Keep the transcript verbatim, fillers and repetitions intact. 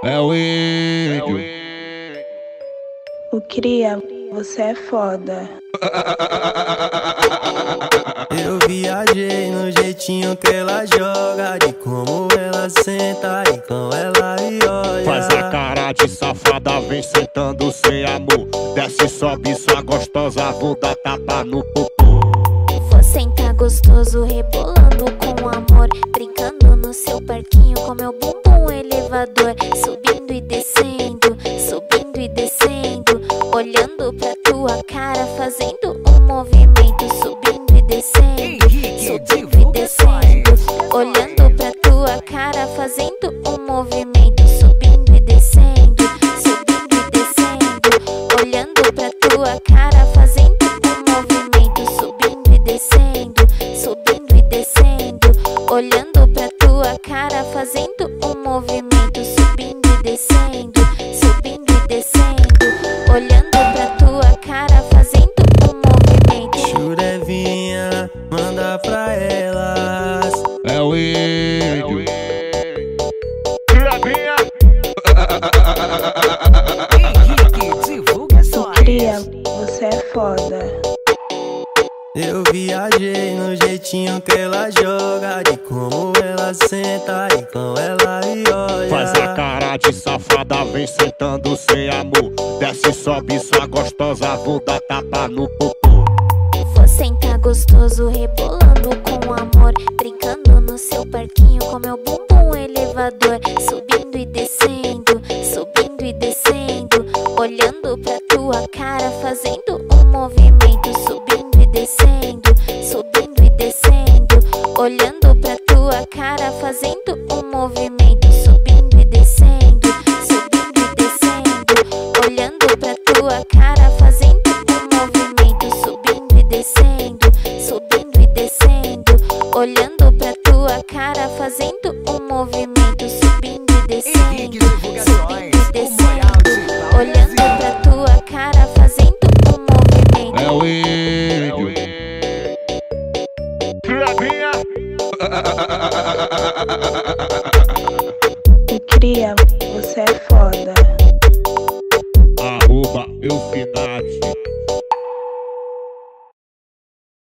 É o índio. O cria, você é foda. Eu viajei no jeitinho que ela joga, de como ela senta e como ela me olha. Faz a cara de safada, vem sentando sem amor. Desce, sobe, sua gostosa, vou dar tapa no popô. Vou sentar gostoso, rebolando com amor, brincando no seu parquinho com meu bumbum elevador, subindo e descendo, subindo e descendo, olhando pra tua cara, fazendo um movimento, subindo e descendo, subindo e descendo, olhando pra tua cara, fazendo um movimento, subindo e descendo, subindo e descendo, olhando pra tua cara, fazendo um movimento, subindo e descendo, subindo e descendo, olhando pra tua cara, fazendo um movimento, subindo e descendo, subindo e descendo, olhando pra tua cara, fazendo um movimento. Churevinha, manda pra elas. É o índio. Henrique, divulga O cria, você é foda. Eu viajei no jeitinho que ela joga, de como ela senta e como ela me olha. Faz a cara de safada, vem sentando sem amor. Desce, sobe, sua gostosa, vou dar tapa no popô. Vou sentar gostoso, rebolando com amor, brincando no seu parquinho com meu bumbum elevador, subindo e descendo, subindo e descendo, olhando pra tua cara, fazendo um movimento, subindo e descendo, subindo e descendo, olhando pra tua cara, fazendo um movimento, subindo e descendo, subindo e descendo, olhando pra tua cara, fazendo um movimento, subindo e descendo, subindo e descendo, olhando pra tua cara, fazendo